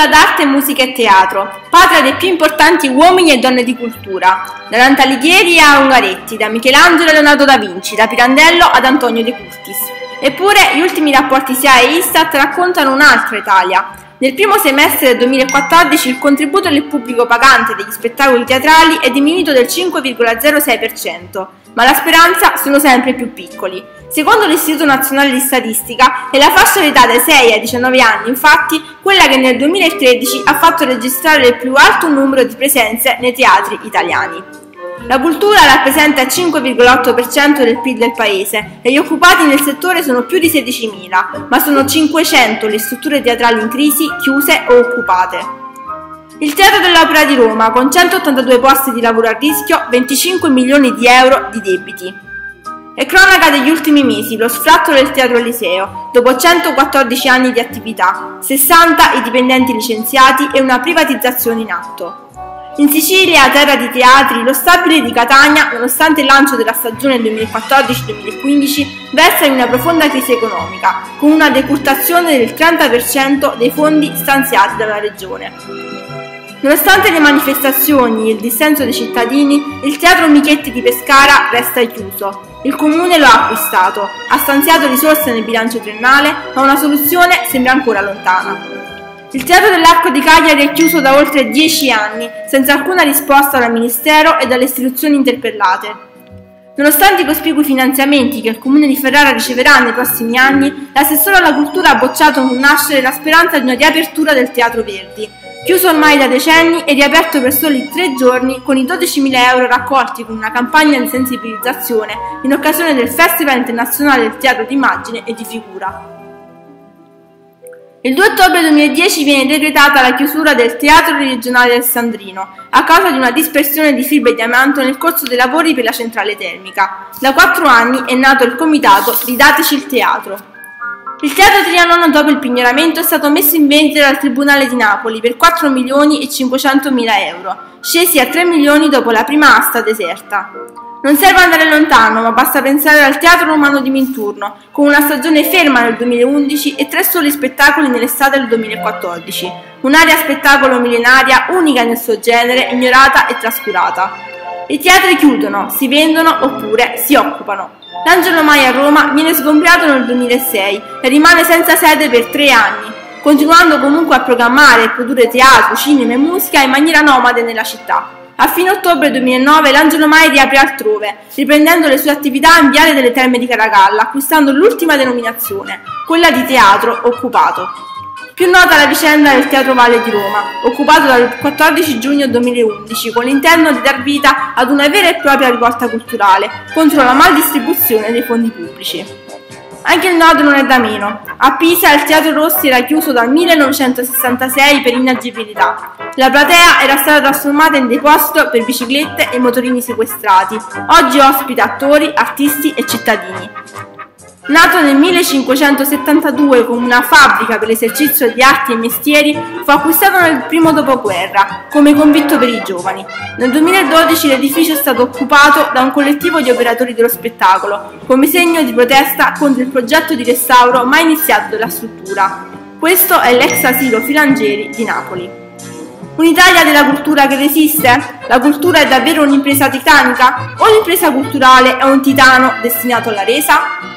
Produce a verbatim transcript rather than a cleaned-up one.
cultura d'arte, musica e teatro, patria dei più importanti uomini e donne di cultura, da Dante Alighieri a Ungaretti, da Michelangelo a Leonardo da Vinci, da Pirandello ad Antonio De Curtis. Eppure gli ultimi rapporti S I A e Istat raccontano un'altra Italia. Nel primo semestre del duemilaquattordici il contributo del pubblico pagante degli spettacoli teatrali è diminuito del cinque virgola zero sei per cento, ma la speranza sono sempre più piccoli. Secondo l'Istituto Nazionale di Statistica, è la fascia d'età dai sei ai diciannove anni, infatti, quella che nel duemilatredici ha fatto registrare il più alto numero di presenze nei teatri italiani. La cultura rappresenta il cinque virgola otto per cento del P I L del paese e gli occupati nel settore sono più di sedicimila, ma sono cinquecento le strutture teatrali in crisi, chiuse o occupate. Il Teatro dell'Opera di Roma, con centottantadue posti di lavoro a rischio, venticinque milioni di euro di debiti. È cronaca degli ultimi mesi lo sfratto del Teatro Eliseo, dopo centoquattordici anni di attività, sessanta i dipendenti licenziati e una privatizzazione in atto. In Sicilia, terra di teatri, lo stabile di Catania, nonostante il lancio della stagione duemilaquattordici duemilaquindici, versa in una profonda crisi economica, con una decurtazione del trenta per cento dei fondi stanziati dalla regione. Nonostante le manifestazioni e il dissenso dei cittadini, il Teatro Michetti di Pescara resta chiuso. Il comune lo ha acquistato, ha stanziato risorse nel bilancio triennale, ma una soluzione sembra ancora lontana. Il Teatro dell'Arco di Cagliari è chiuso da oltre dieci anni, senza alcuna risposta dal Ministero e dalle istituzioni interpellate. Nonostante i cospicui finanziamenti che il comune di Ferrara riceverà nei prossimi anni, l'assessore alla cultura ha bocciato con nascere la speranza di una riapertura del Teatro Verdi, chiuso ormai da decenni e riaperto per soli tre giorni con i dodicimila euro raccolti con una campagna di sensibilizzazione in occasione del Festival Internazionale del Teatro d'Immagine e di Figura. Il due ottobre duemiladieci viene decretata la chiusura del Teatro Regionale Alessandrino a causa di una dispersione di fibre di amianto nel corso dei lavori per la centrale termica. Da quattro anni è nato il comitato Ridateci il Teatro. Il Teatro Trianon, dopo il pignoramento, è stato messo in vendita dal Tribunale di Napoli per quattro milioni e cinquecentomila euro, scesi a tre milioni dopo la prima asta deserta. Non serve andare lontano, ma basta pensare al Teatro Romano di Minturno, con una stagione ferma nel duemilaundici e tre soli spettacoli nell'estate del duemilaquattordici. Un'area spettacolo millenaria, unica nel suo genere, ignorata e trascurata. I teatri chiudono, si vendono oppure si occupano. L'Angelo Mai a Roma viene sgombriato nel duemilasei e rimane senza sede per tre anni, continuando comunque a programmare e produrre teatro, cinema e musica in maniera nomade nella città. A fine ottobre duemilanove l'Angelo Mai riapre altrove, riprendendo le sue attività in Viale delle Terme di Caracalla, acquistando l'ultima denominazione, quella di teatro occupato. Più nota la vicenda del Teatro Valle di Roma, occupato dal quattordici giugno duemilaundici con l'intento di dar vita ad una vera e propria rivolta culturale contro la maldistribuzione dei fondi pubblici. Anche il nord non è da meno. A Pisa il Teatro Rossi era chiuso dal millenovecentosessantasei per inagibilità. La platea era stata trasformata in deposito per biciclette e motorini sequestrati. Oggi ospita attori, artisti e cittadini. Nato nel millecinquecentosettantadue come una fabbrica per l'esercizio di arti e mestieri, fu acquistato nel primo dopoguerra come convitto per i giovani. Nel duemiladodici l'edificio è stato occupato da un collettivo di operatori dello spettacolo, come segno di protesta contro il progetto di restauro mai iniziato della struttura. Questo è l'ex asilo Filangieri di Napoli. Un'Italia della cultura che resiste? La cultura è davvero un'impresa titanica? O l'impresa culturale è un titano destinato alla resa?